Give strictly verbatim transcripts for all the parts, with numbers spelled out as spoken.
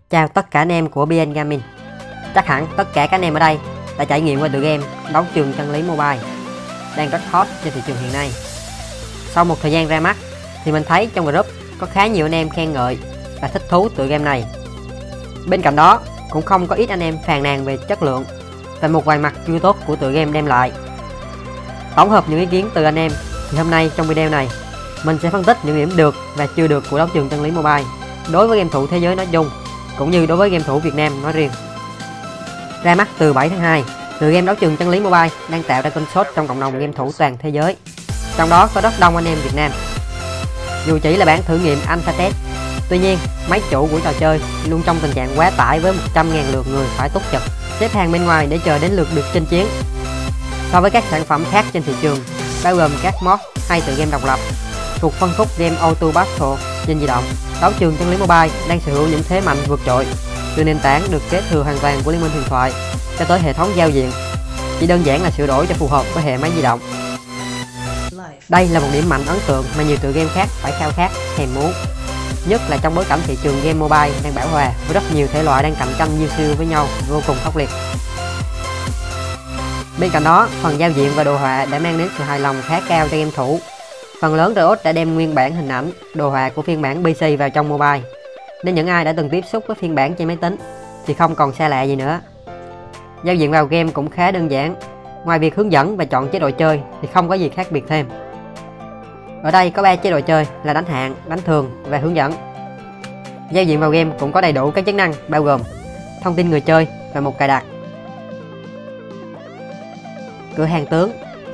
Chào tất cả anh em của bê en Gaming. Chắc hẳn tất cả các anh em ở đây đã trải nghiệm qua tựa game Đấu Trường Chân Lý Mobile đang rất hot trên thị trường hiện nay. Sau một thời gian ra mắt thì mình thấy trong group có khá nhiều anh em khen ngợi và thích thú tựa game này. Bên cạnh đó cũng không có ít anh em phàn nàn về chất lượng và một vài mặt chưa tốt của tựa game đem lại. Tổng hợp những ý kiến từ anh em thì hôm nay trong video này mình sẽ phân tích những điểm được và chưa được của Đấu Trường Chân Lý Mobile đối với game thủ thế giới nói chung cũng như đối với game thủ Việt Nam nói riêng. Ra mắt từ bảy tháng hai, tựa game Đấu Trường Chân Lý Mobile đang tạo ra cơn sốt trong cộng đồng game thủ toàn thế giới, trong đó có rất đông anh em Việt Nam. Dù chỉ là bản thử nghiệm alpha test, tuy nhiên máy chủ của trò chơi luôn trong tình trạng quá tải với một trăm nghìn lượt người phải túc trực xếp hàng bên ngoài để chờ đến lượt được chinh chiến. So với các sản phẩm khác trên thị trường, bao gồm các mod hay tựa game độc lập thuộc phân khúc game auto battle trên di động, Đấu Trường Chân Lý Mobile đang sở hữu những thế mạnh vượt trội, từ nền tảng được kế thừa hoàn toàn của Liên Minh Huyền Thoại cho tới hệ thống giao diện chỉ đơn giản là sửa đổi cho phù hợp với hệ máy di động. Đây là một điểm mạnh ấn tượng mà nhiều tựa game khác phải khao khát, thèm muốn, nhất là trong bối cảnh thị trường game mobile đang bão hòa với rất nhiều thể loại đang cạnh tranh nhiêu siêu với nhau vô cùng khốc liệt. Bên cạnh đó, phần giao diện và đồ họa đã mang đến sự hài lòng khá cao cho game thủ. Phần lớn Riot đã đem nguyên bản hình ảnh, đồ họa của phiên bản pê xê vào trong mobile, nên những ai đã từng tiếp xúc với phiên bản trên máy tính thì không còn xa lạ gì nữa. Giao diện vào game cũng khá đơn giản, ngoài việc hướng dẫn và chọn chế độ chơi thì không có gì khác biệt thêm. Ở đây có ba chế độ chơi là đánh hạng, đánh thường và hướng dẫn. Giao diện vào game cũng có đầy đủ các chức năng bao gồm thông tin người chơi và một cài đặt, cửa hàng tướng,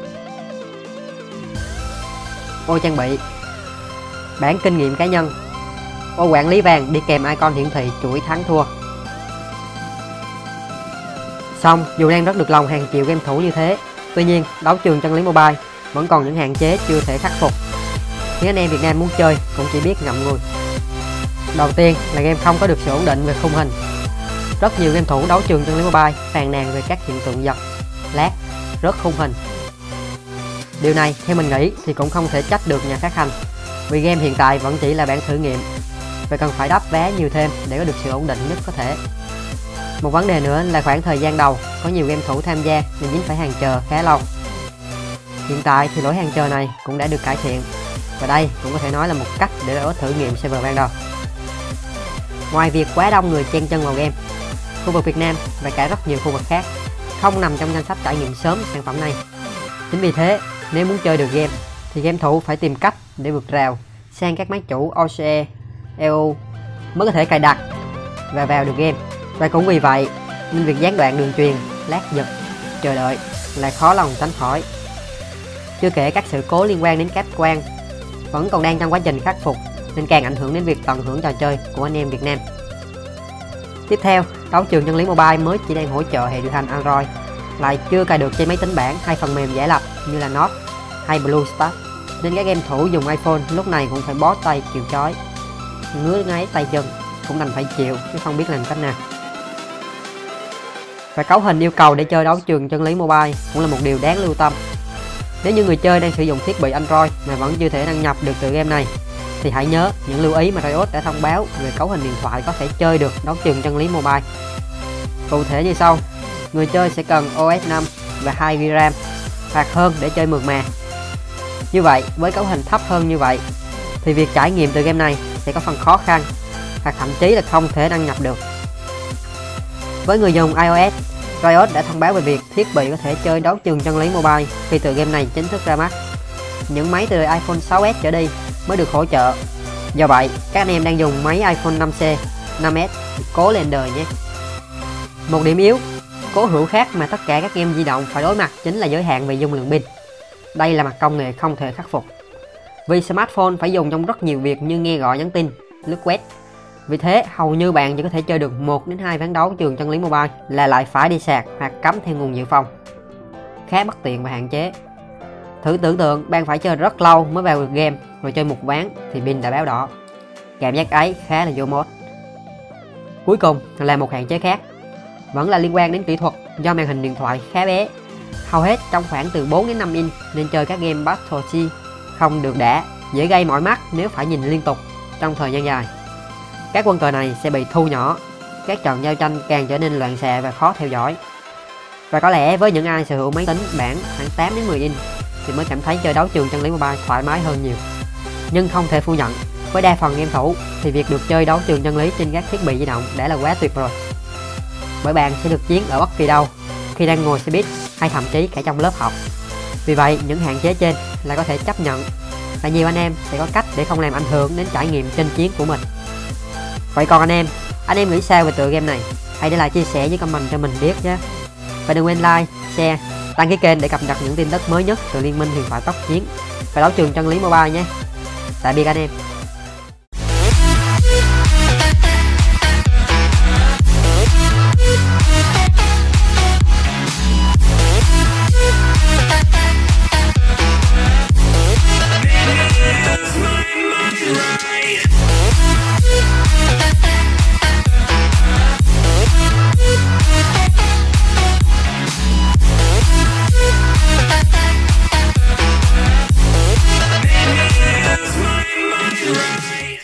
ô trang bị, bảng kinh nghiệm cá nhân, ô quản lý vàng đi kèm icon hiển thị chuỗi thắng thua. Xong, dù đang rất được lòng hàng triệu game thủ như thế, tuy nhiên Đấu Trường Chân Lý Mobile vẫn còn những hạn chế chưa thể khắc phục. Những anh em Việt Nam muốn chơi cũng chỉ biết ngậm ngùi. Đầu tiên là game không có được sự ổn định về khung hình. Rất nhiều game thủ Đấu Trường Chân Lý Mobile phàn nàn về các hiện tượng giật, lag, rớt khung hình. Điều này theo mình nghĩ thì cũng không thể trách được nhà phát hành, vì game hiện tại vẫn chỉ là bản thử nghiệm và cần phải đắp vé nhiều thêm để có được sự ổn định nhất có thể. Một vấn đề nữa là khoảng thời gian đầu có nhiều game thủ tham gia nên dính phải hàng chờ khá lâu. Hiện tại thì lỗi hàng chờ này cũng đã được cải thiện, và đây cũng có thể nói là một cách để Riot thử nghiệm server ban đầu. Ngoài việc quá đông người chen chân vào game, khu vực Việt Nam và cả rất nhiều khu vực khác không nằm trong danh sách trải nghiệm sớm sản phẩm này. Chính vì thế, nếu muốn chơi được game thì game thủ phải tìm cách để vượt rào sang các máy chủ o xê e, e u mới có thể cài đặt và vào được game. Và cũng vì vậy nên việc gián đoạn đường truyền, lag giật, chờ đợi là khó lòng tránh khỏi. Chưa kể các sự cố liên quan đến cáp quang vẫn còn đang trong quá trình khắc phục, nên càng ảnh hưởng đến việc tận hưởng trò chơi của anh em Việt Nam. Tiếp theo, Đấu Trường Chân Lý Mobile mới chỉ đang hỗ trợ hệ điều hành Android, lại chưa cài được trên máy tính bảng hay phần mềm giả lập như là Note hay BlueStacks, nên các game thủ dùng iPhone lúc này cũng phải bó tay chịu chói, ngứa ngáy tay chân cũng đành phải chịu chứ không biết làm cách nào. Và cấu hình yêu cầu để chơi Đấu Trường Chân Lý Mobile cũng là một điều đáng lưu tâm. Nếu như người chơi đang sử dụng thiết bị Android mà vẫn chưa thể đăng nhập được tựa game này thì hãy nhớ những lưu ý mà Riot đã thông báo về cấu hình điện thoại có thể chơi được Đấu Trường Chân Lý Mobile. Cụ thể như sau: người chơi sẽ cần o ét năm và hai gi bi RAM hoặc hơn để chơi mượt mà. Như vậy, với cấu hình thấp hơn như vậy thì việc trải nghiệm tựa game này sẽ có phần khó khăn hoặc thậm chí là không thể đăng nhập được. Với người dùng iOS, Riot đã thông báo về việc thiết bị có thể chơi Đấu Trường Chân Lý Mobile khi tựa game này chính thức ra mắt. Những máy từ iPhone sáu S trở đi mới được hỗ trợ. Do vậy, các anh em đang dùng máy iPhone năm C, năm S thì cố lên đời nhé. Một điểm yếu cố hữu khác mà tất cả các game di động phải đối mặt chính là giới hạn về dung lượng pin. Đây là mặt công nghệ không thể khắc phục, vì smartphone phải dùng trong rất nhiều việc như nghe gọi, nhắn tin, lướt web. Vì thế hầu như bạn chỉ có thể chơi được một đến hai ván Đấu Trường Chân Lý Mobile là lại phải đi sạc hoặc cắm theo nguồn dự phòng, khá bất tiện và hạn chế. Thử tưởng tượng bạn phải chơi rất lâu mới vào được game, rồi chơi một ván thì pin đã báo đỏ. Cảm giác ấy khá là vô mốt. Cuối cùng là một hạn chế khác, vẫn là liên quan đến kỹ thuật, do màn hình điện thoại khá bé, hầu hết trong khoảng từ bốn đến năm inch, nên chơi các game Battle G không được đã, dễ gây mỏi mắt nếu phải nhìn liên tục trong thời gian dài. Các quân cờ này sẽ bị thu nhỏ, các trận giao tranh càng trở nên loạn xạ và khó theo dõi. Và có lẽ với những ai sở hữu máy tính bản khoảng tám đến mười inch thì mới cảm thấy chơi đấu trường chân lý mobile thoải mái hơn nhiều. Nhưng không thể phủ nhận, với đa phần game thủ thì việc được chơi đấu trường chân lý trên các thiết bị di động đã là quá tuyệt rồi. Bởi bạn sẽ được chiến ở bất kỳ đâu, khi đang ngồi xe buýt hay thậm chí cả trong lớp học. Vì vậy, những hạn chế trên là có thể chấp nhận, và nhiều anh em sẽ có cách để không làm ảnh hưởng đến trải nghiệm trên chiến của mình. Vậy còn anh em, anh em nghĩ sao về tựa game này? Hãy để lại chia sẻ với comment cho mình biết nhé. Và đừng quên like, share, đăng ký kênh để cập nhật những tin tức mới nhất từ Liên minh huyền thoại tốc chiến và đấu trường chân lý mobile nhé. Tạm biệt anh em.